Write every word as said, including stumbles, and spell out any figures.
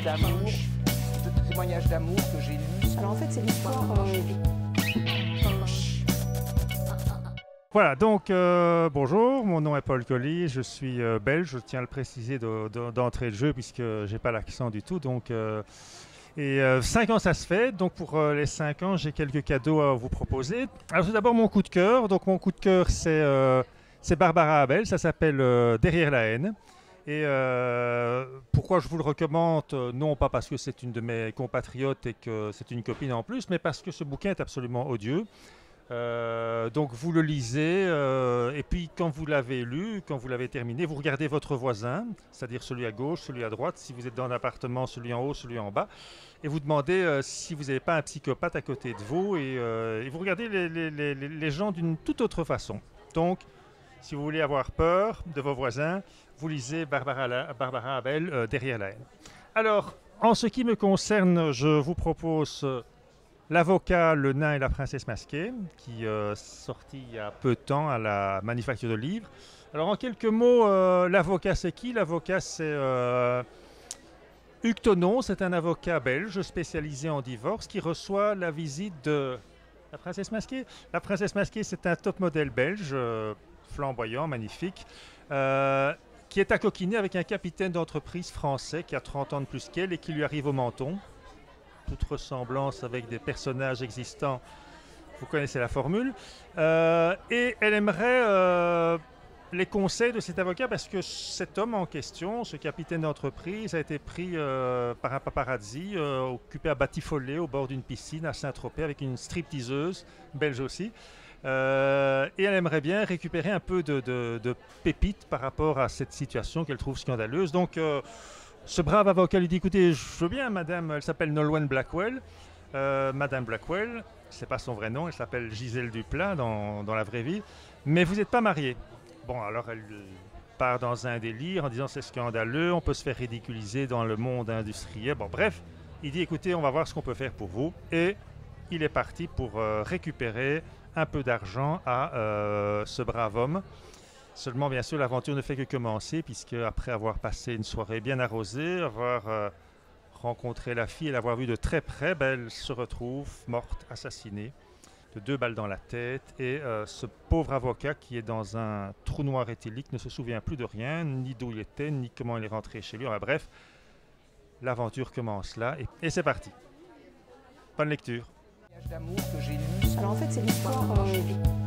d'amour, de témoignages d'amour que j'ai lus. Alors en fait, c'est l'histoire. Euh... Voilà, donc euh, bonjour, mon nom est Paul Colly, je suis euh, belge, je tiens à le préciser de, de, d'entrée de jeu puisque j'ai pas l'accent du tout. Donc, euh, et euh, cinq ans ça se fait, donc pour euh, les cinq ans j'ai quelques cadeaux à vous proposer. Alors tout d'abord mon coup de cœur, donc mon coup de cœur c'est euh, c'est Barbara Abel, ça s'appelle euh, Derrière la haine. Et euh, pourquoi je vous le recommande? Non pas parce que c'est une de mes compatriotes et que c'est une copine en plus, mais parce que ce bouquin est absolument odieux. Euh, donc vous le lisez euh, et puis quand vous l'avez lu, quand vous l'avez terminé, vous regardez votre voisin, c'est-à-dire celui à gauche, celui à droite, si vous êtes dans un appartement, celui en haut, celui en bas, et vous demandez euh, si vous n'avez pas un psychopathe à côté de vous et, euh, et vous regardez les, les, les, les gens d'une toute autre façon. Donc si vous voulez avoir peur de vos voisins, vous lisez Barbara, Barbara Abel, euh, Derrière la haine. Alors, en ce qui me concerne, je vous propose euh, L'avocat, le nain et la princesse masquée, qui euh, sorti il y a peu de temps à la Manufacture de Livres. Alors en quelques mots, euh, l'avocat c'est qui? L'avocat c'est euh, Hugues Thonon, c'est un avocat belge spécialisé en divorce qui reçoit la visite de la princesse masquée. La princesse masquée c'est un top modèle belge, euh, flamboyant, magnifique, euh, qui est accoquiné avec un capitaine d'entreprise français qui a trente ans de plus qu'elle et qui lui arrive au menton. Toute ressemblance avec des personnages existants, vous connaissez la formule. Euh, et elle aimerait euh, les conseils de cet avocat parce que cet homme en question, ce capitaine d'entreprise, a été pris euh, par un paparazzi, euh, occupé à Batifollet, au bord d'une piscine à Saint-Tropez, avec une stripteaseuse, belge aussi. Euh, et elle aimerait bien récupérer un peu de, de, de pépites par rapport à cette situation qu'elle trouve scandaleuse. Donc, euh, ce brave avocat lui dit, écoutez, je veux bien, madame, elle s'appelle Nolwenn Blackwell. Euh, madame Blackwell, c'est pas son vrai nom, elle s'appelle Gisèle Duplat dans, dans la vraie vie, mais vous n'êtes pas mariée. Bon, alors elle part dans un délire en disant c'est scandaleux, on peut se faire ridiculiser dans le monde industriel. Bon, bref, il dit, écoutez, on va voir ce qu'on peut faire pour vous. Et il est parti pour euh, récupérer un peu d'argent à euh, ce brave homme. Seulement, bien sûr, l'aventure ne fait que commencer, puisque après avoir passé une soirée bien arrosée, avoir euh, rencontré la fille et l'avoir vue de très près, ben, elle se retrouve morte, assassinée, de deux balles dans la tête. Et euh, ce pauvre avocat qui est dans un trou noir éthylique ne se souvient plus de rien, ni d'où il était, ni comment il est rentré chez lui. Enfin, bref, l'aventure commence là, et, et c'est parti. Bonne lecture. D'amour que j'ai lus. Alors en fait, c'est l'histoire. Euh...